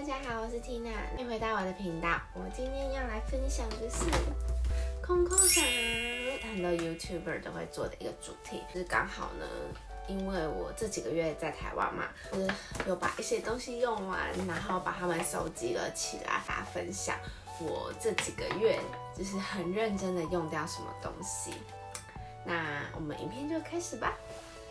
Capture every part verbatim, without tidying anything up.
家好，我是 Tina， 欢迎回到我的频道。我今天要来分享的是空空赏，很多 YouTuber 都会做的一个主题。就是刚好呢，因为我这几个月在台湾嘛，就是有把一些东西用完，然后把它们收集了起来，大家分享我这几个月就是很认真的用掉什么东西。那我们影片就开始吧。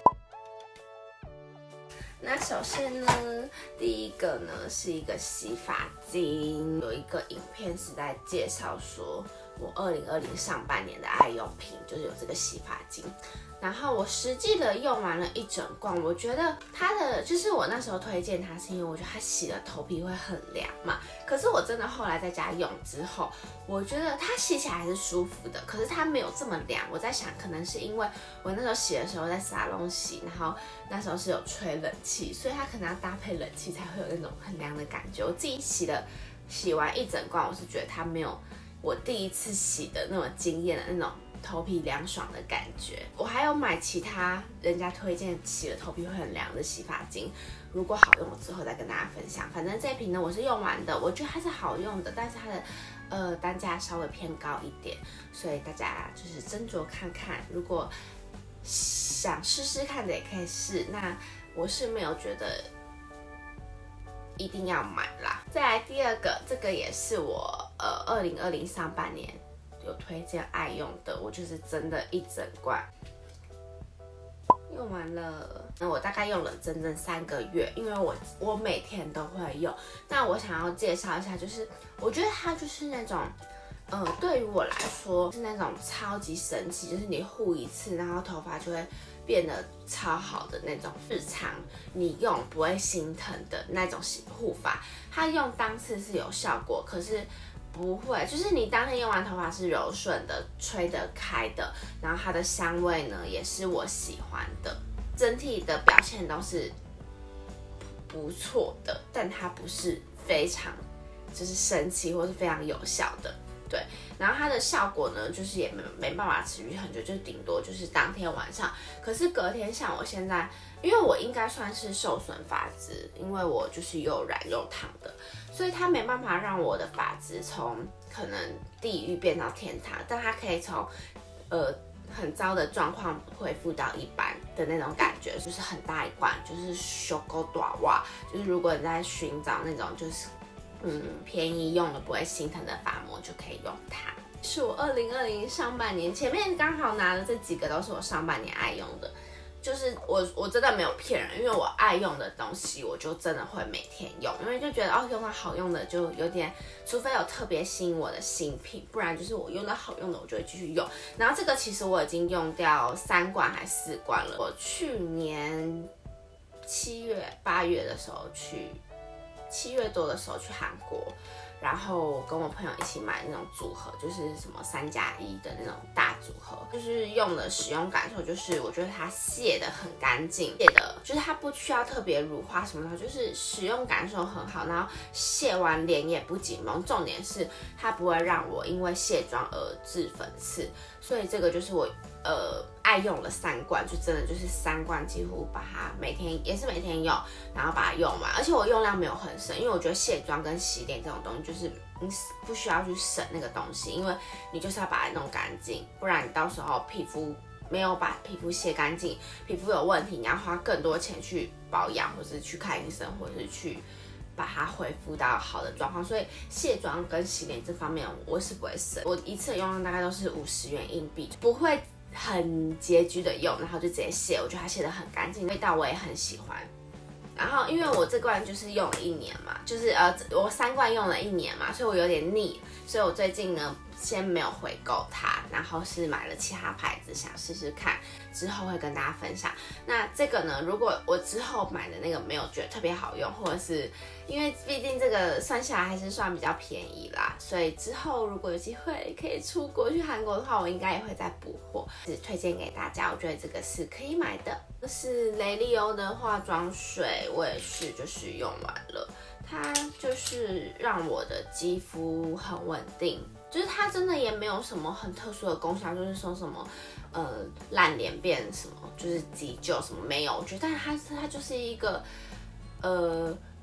那首先呢，第一个呢是一个洗发精，有一个影片是在介绍说我二零二零上半年的爱用品就是有这个洗发精，然后我实际的用完了一整罐，我觉得它的就是我那时候推荐它是因为我觉得它洗了头皮会很凉嘛，可是我真的后来在家用之后，我觉得它洗起来还是舒服的，可是它没有这么凉。我在想可能是因为我那时候洗的时候在沙龙洗，然后那时候是有吹冷气，所以它可能要搭配冷气才会有那种很凉的感觉。我自己洗了洗完一整罐，我是觉得它没有我第一次洗的那么惊艳的那种头皮凉爽的感觉。我还有买其他人家推荐洗了头皮会很凉的洗发精，如果好用我之后再跟大家分享。反正这一瓶呢我是用完的，我觉得它是好用的，但是它的呃单价稍微偏高一点，所以大家就是斟酌看看，如果想试试看的也可以试。那我是没有觉得一定要买啦。再来第二个，这个也是我呃二零二零上半年有推荐爱用的，我就是真的一整罐用完了。那我大概用了整整三个月，因为我我每天都会用。那我想要介绍一下，就是我觉得它就是那种。呃，对于我来说是那种超级神奇，就是你护一次，然后头发就会变得超好的那种，日常你用不会心疼的那种护发。它用当次是有效果，可是不会，就是你当天用完头发是柔顺的、吹得开的，然后它的香味呢也是我喜欢的，整体的表现都是不错的，但它不是非常就是神奇或是非常有效的。对，然后它的效果呢，就是也没没办法持续很久，就顶多就是当天晚上。可是隔天，像我现在，因为我应该算是受损发质，因为我就是又染又烫的，所以它没办法让我的发质从可能地狱变到天堂，但它可以从呃很糟的状况恢复到一般的那种感觉，就是很大一罐，就是小狗短袜，就是如果你在寻找那种就是。嗯，便宜用了不会心疼的发膜就可以用它。是我二零二零上半年，前面刚好拿的这几个都是我上半年爱用的，就是我我真的没有骗人，因为我爱用的东西我就真的会每天用，因为就觉得哦用到好用的就有点，除非有特别吸引我的新品，不然就是我用到好用的我就会继续用。然后这个其实我已经用掉三罐还四罐了，我去年七月八月的时候去。七月多的时候去韩国，然后跟我朋友一起买那种组合，就是什么三加一的那种大组合，就是用的使用感受，就是我觉得它卸的很干净，卸的就是它不需要特别乳化什么的，就是使用感受很好，然后卸完脸也不紧绷，重点是它不会让我因为卸妆而致粉刺，所以这个就是我呃爱用了三罐，就真的就是三罐几乎把它每天也是每天用，然后把它用完，而且我用量没有很省，因为我觉得卸妆跟洗脸这种东西就是你不需要去省那个东西，因为你就是要把它弄干净，不然你到时候皮肤没有把皮肤卸干净，皮肤有问题，你要花更多钱去保养，或是去看医生，或是去把它恢复到好的状况，所以卸妆跟洗脸这方面我是不会省，我一次的用量大概都是五十元硬币，不会很拮据的用，然后就直接卸，我觉得它卸得很干净，味道我也很喜欢。然后因为我这罐就是用了一年嘛，就是呃我三罐用了一年嘛，所以我有点腻，所以我最近呢先没有回购它，然后是买了其他牌子想试试看，之后会跟大家分享。那这个呢，如果我之后买的那个没有觉得特别好用，或者是因为毕竟这个算下来还是算比较便宜啦，所以之后如果有机会可以出国去韩国的话，我应该也会再补货，是推荐给大家，我觉得这个是可以买的。这是雷利欧的化妆水，我也是就是用完了，它就是让我的肌肤很稳定，就是它真的也没有什么很特殊的功效，就是说什么呃烂脸变什么就是急救什么没有，我觉得但它它就是一个呃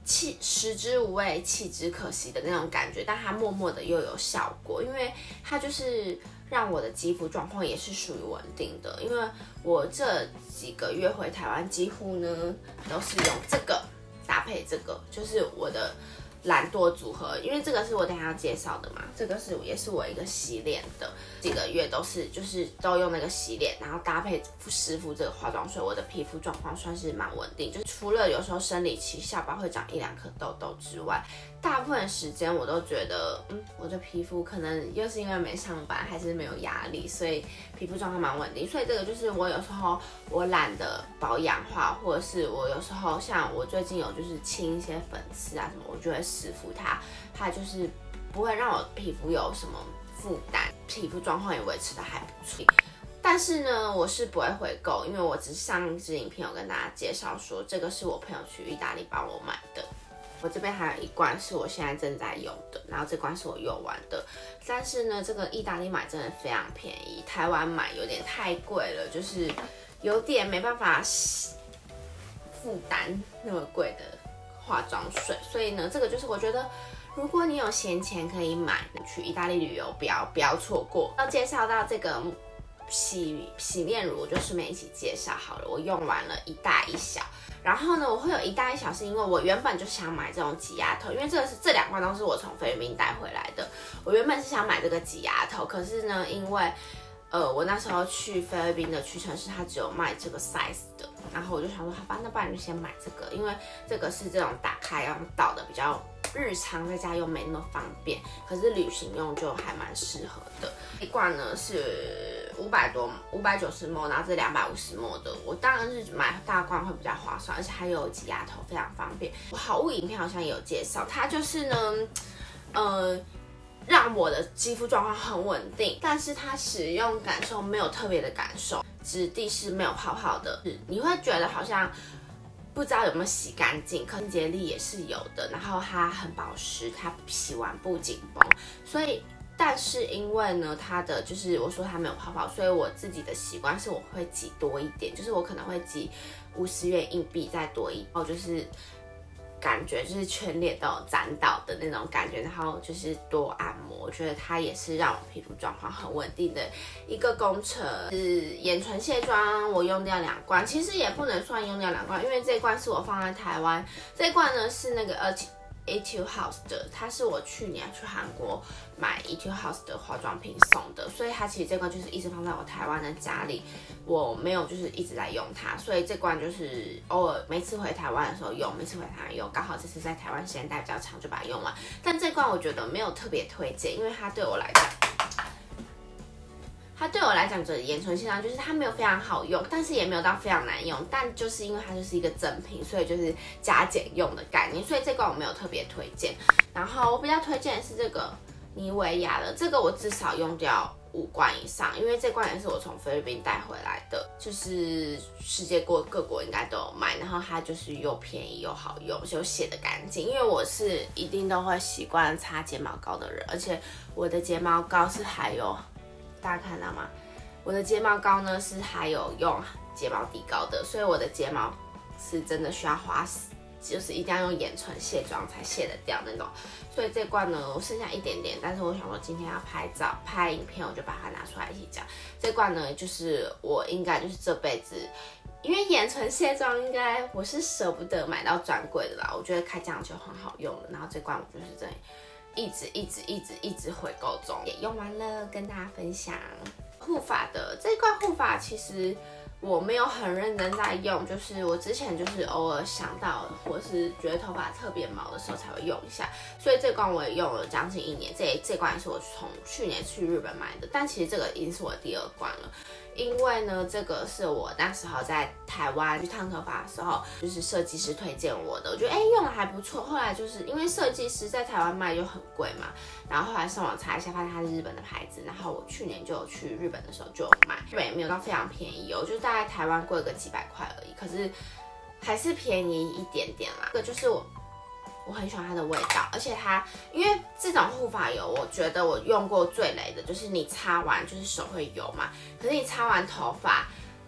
弃食之无味，弃之可惜的那种感觉，但它默默的又有效果，因为它就是让我的肌肤状况也是属于稳定的。因为我这几个月回台湾，几乎呢都是用这个搭配这个，就是我的懒惰组合，因为这个是我等一下要介绍的嘛，这个是也是我一个洗脸的，几个月都是就是都用那个洗脸，然后搭配湿敷这个化妆水，我的皮肤状况算是蛮稳定，就是除了有时候生理期下巴会长一两颗痘痘之外，大部分时间我都觉得，嗯，我的皮肤可能又是因为没上班还是没有压力，所以皮肤状况蛮稳定，所以这个就是我有时候我懒得保养化，或者是我有时候像我最近有就是清一些粉刺啊什么，我就会湿敷它，它就是不会让我皮肤有什么负担，皮肤状况也维持的还不错。但是呢，我是不会回购，因为我只上一支影片有跟大家介绍说，这个是我朋友去意大利帮我买的。我这边还有一罐是我现在正在用的，然后这罐是我用完的。但是呢，这个意大利买真的非常便宜，台湾买有点太贵了，就是有点没办法负担那么贵的化妆水。所以呢，这个就是我觉得，如果你有闲钱可以买，去意大利旅游不要不要错过。要介绍到这个洗洗面乳，我就顺便一起介绍好了。我用完了一大一小。然后呢，我会有一大一小，是因为我原本就想买这种挤压头，因为这个是这两罐都是我从菲律宾带回来的。我原本是想买这个挤压头，可是呢，因为呃我那时候去菲律宾的屈臣氏，它只有卖这个 size 的，然后我就想说，好吧，那不然就先买这个，因为这个是这种打开要倒的，比较日常在家用没那么方便，可是旅行用就还蛮适合的。一罐呢是五百多，五百九十 ml， 然后这两百五十 ml 的，我当然是买大罐会比较划算，而且还有挤压头，非常方便。我好物影片好像也有介绍，它就是呢，呃，让我的肌肤状况很稳定，但是它使用感受没有特别的感受，质地是没有泡泡的，你会觉得好像不知道有没有洗干净，可清洁力也是有的，然后它很保湿，它洗完不紧绷，所以。但是因为呢，它的就是我说它没有泡泡，所以我自己的习惯是我会挤多一点，就是我可能会挤五十元硬币再多一包，就是感觉就是全脸都有沾到的那种感觉，然后就是多按摩，我觉得它也是让我皮肤状况很稳定的一个工程。是眼唇卸妆，我用掉两罐，其实也不能算用掉两罐，因为这一罐是我放在台湾，这一罐呢是那个呃。Etude House 的，它是我去年去韩国买 Etude House 的化妆品送的，所以它其实这罐就是一直放在我台湾的家里，我没有就是一直在用它，所以这罐就是偶尔每次回台湾的时候用，每次回台湾用，刚好这次在台湾时间待比较长就把它用完。但这罐我觉得没有特别推荐，因为它对我来讲。它对我来讲，这眼唇卸妆就是它没有非常好用，但是也没有到非常难用，但就是因为它就是一个正品，所以就是加减用的概念，所以这罐我没有特别推荐。然后我比较推荐的是这个妮维雅的，这个我至少用掉五罐以上，因为这罐也是我从菲律宾带回来的，就是世界各各国应该都有卖，然后它就是又便宜又好用，又洗得干净。因为我是一定都会习惯擦睫毛膏的人，而且我的睫毛膏是还有。大家看到吗？我的睫毛膏呢是还有用睫毛底膏的，所以我的睫毛是真的需要花，就是一定要用眼唇卸妆才卸得掉那种。所以这罐呢，我剩下一点点，但是我想说今天要拍照拍影片，我就把它拿出来一起讲。这罐呢，就是我应该就是这辈子，因为眼唇卸妆应该我是舍不得买到专柜的啦，我觉得开这样就很好用了。然后这罐我就是真的。一直一直一直一直回购中，也用完了，跟大家分享。护发的这一罐护发，其实我没有很认真在用，就是我之前就是偶尔想到，或是觉得头发特别毛的时候才会用一下。所以这罐我也用了将近一年，这这罐也是我从去年去日本买的，但其实这个已经是我的第二罐了。因为呢，这个是我那时候在台湾去烫头发的时候，就是设计师推荐我的，我觉得哎用的还不错。后来就是因为设计师在台湾卖就很贵嘛，然后后来上网查一下，发现它是日本的牌子，然后我去年就有去日本的时候就有买，日本也没有到非常便宜哦，就大概台湾贵个几百块而已，可是还是便宜一点点啦。这个就是我。我很喜欢它的味道，而且它因为这种护发油，我觉得我用过最雷的就是你擦完就是手会油嘛，可是你擦完头发就是感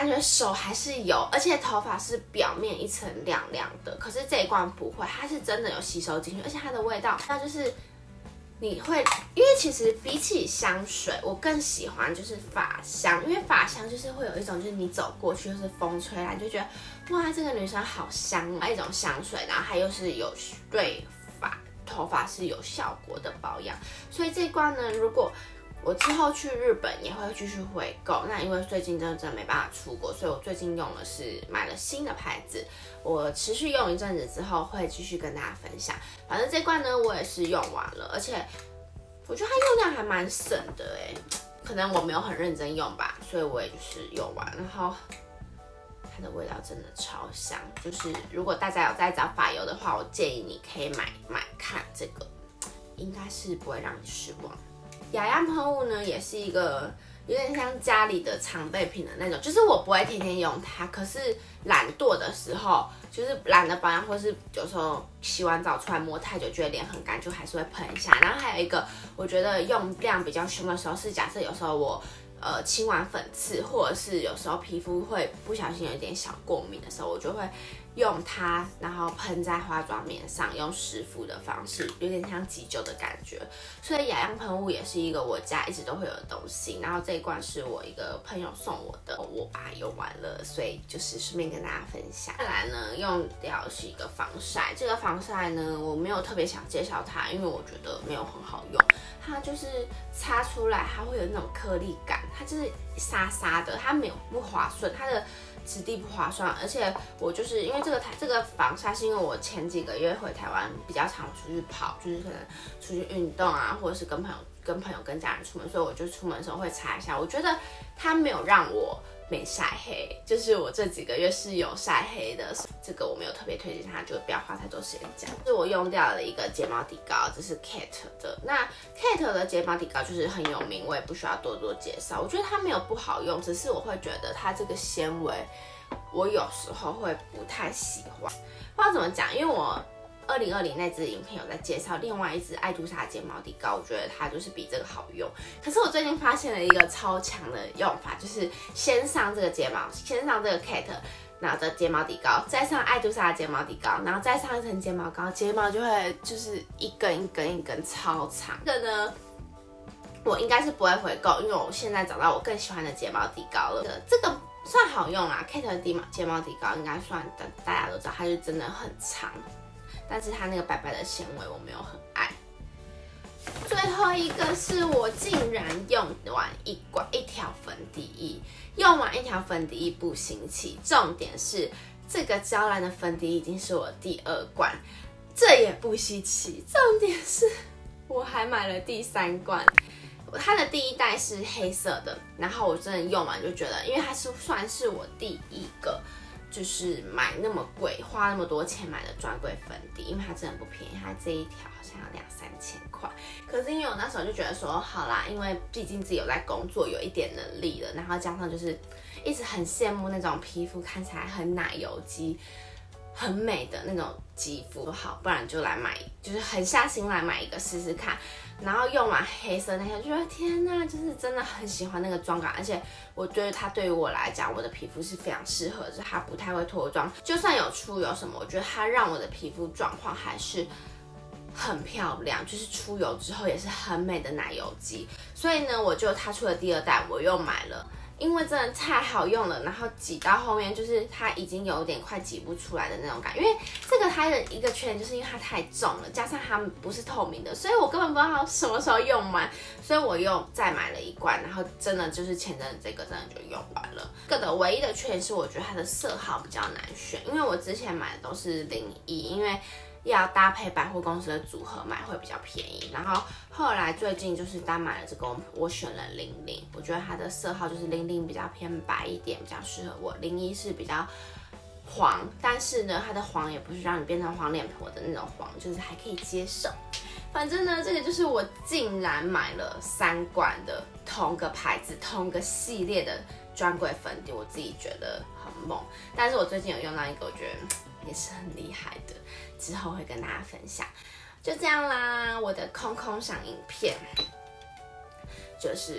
感觉手还是油，而且头发是表面一层亮亮的，可是这一罐不会，它是真的有吸收进去，而且它的味道，那就是你会，因为其实比起香水，我更喜欢就是发香，因为发香就是会有一种就是你走过去就是风吹来，你就觉得哇这个女生好香啊，一种香水，然后它又是有对发头发是有效果的保养，所以这一罐呢，如果我之后去日本也会继续回购，那因为最近真的真的没办法出国，所以我最近用的是买了新的牌子，我持续用一阵子之后会继续跟大家分享。反正这罐呢我也是用完了，而且我觉得它用量还蛮省的哎，可能我没有很认真用吧，所以我也就是用完，然后它的味道真的超香，就是如果大家有在找发油的话，我建议你可以买买看这个，应该是不会让你失望。雅漾喷雾呢，也是一个有点像家里的常备品的那种，就是我不会天天用它，可是懒惰的时候，就是懒得保养，或是有时候洗完澡出来摸太久，觉得脸很干，就还是会喷一下。然后还有一个，我觉得用量比较凶的时候，是假设有时候我呃清完粉刺，或者是有时候皮肤会不小心有一点小过敏的时候，我就会用它，然后喷在化妆棉上，用湿敷的方式，有点像急救的感觉。所以雅漾喷雾也是一个我家一直都会有的东西。然后这一罐是我一个朋友送我的，我把它用完了，所以就是顺便跟大家分享。再来呢，用掉是一个防晒，这个防晒呢，我没有特别想介绍它，因为我觉得没有很好用。它就是擦出来，它会有那种颗粒感，它就是沙沙的，它没有不滑顺，它的质地不划算，而且我就是因为这个台这个防晒，是因为我前几个月回台湾比较常出去跑，就是可能出去运动啊，或者是跟朋友、跟朋友、跟家人出门，所以我就出门的时候会擦一下。我觉得它没有让我没晒黑，就是我这几个月是有晒黑的，这个我没有特别推荐它，就不要花太多时间讲。是我用掉了一个睫毛底膏，这是 Kate 的。那 Kate 的睫毛底膏就是很有名，我也不需要多多介绍。我觉得它没有不好用，只是我会觉得它这个纤维，我有时候会不太喜欢，不知道怎么讲，因为我二零二零那支影片有在介绍另外一支爱杜莎睫毛底膏，我觉得它就是比这个好用。可是我最近发现了一个超强的用法，就是先上这个睫毛，先上这个 Kate 然后的睫毛底膏，再上爱杜莎的睫毛底膏，然后再上一层睫毛膏，睫毛就会就是一根一根一根超长。这个呢，我应该是不会回购，因为我现在找到我更喜欢的睫毛底膏了。这个算好用啦 ，Kate 的睫毛睫毛底膏应该算大家都知道，它就真的很长。但是它那个白白的纤维我没有很爱。最后一个是我竟然用完一罐一条粉底液，用完一条粉底液不新奇，重点是这个娇兰的粉底液已经是我第二罐，这也不稀奇，重点是我还买了第三罐。它的第一代是黑色的，然后我真的用完就觉得，因为它是算是我第一个。就是买那么贵，花那么多钱买的专柜粉底，因为它真的不便宜，它这一条好像要两三千块。可是因为我那时候就觉得说，好啦，因为毕竟自己有在工作，有一点能力了，然后加上就是一直很羡慕那种皮肤看起来很奶油肌、很美的那种肌肤，好，不然就来买，就是狠下心来买一个试试看。然后用完黑色那些，就觉得天哪，就是真的很喜欢那个妆感，而且我觉得它对于我来讲，我的皮肤是非常适合的，它不太会脱妆，就算有出油什么，我觉得它让我的皮肤状况还是很漂亮，就是出油之后也是很美的奶油肌。所以呢，我就它出了第二代，我又买了。因为真的太好用了，然后挤到后面就是它已经有点快挤不出来的那种感觉。因为这个它的一个缺点就是因为它太重了，加上它不是透明的，所以我根本不知道它什么时候用完，所以我又再买了一罐，然后真的就是前阵子这个真的就用完了。这个的唯一的缺点是我觉得它的色号比较难选，因为我之前买的都是零一，因为要搭配百货公司的组合买会比较便宜，然后后来最近就是单买了这个，我选了零零，我觉得它的色号就是零零比较偏白一点，比较适合我。零一是比较黄，但是呢，它的黄也不是让你变成黄脸婆的那种黄，就是还可以接受。反正呢，这个就是我竟然买了三罐的同个牌子、同个系列的专柜粉底，我自己觉得很猛。但是我最近有用到一个，我觉得也是很厉害的，之后会跟大家分享。就这样啦，我的空空赏影片就是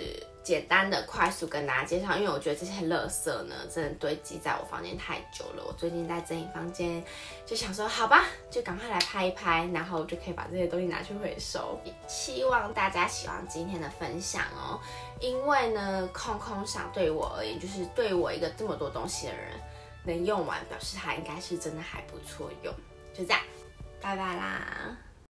简单的、快速跟大家介绍，因为我觉得这些垃圾呢，真的堆积在我房间太久了。我最近在整理房间，就想说，好吧，就赶快来拍一拍，然后就可以把这些东西拿去回收。希望大家喜欢今天的分享哦，因为呢，空空赏对于我而言，就是对于我一个这么多东西的人，能用完，表示它应该是真的还不错用。就这样，拜拜啦。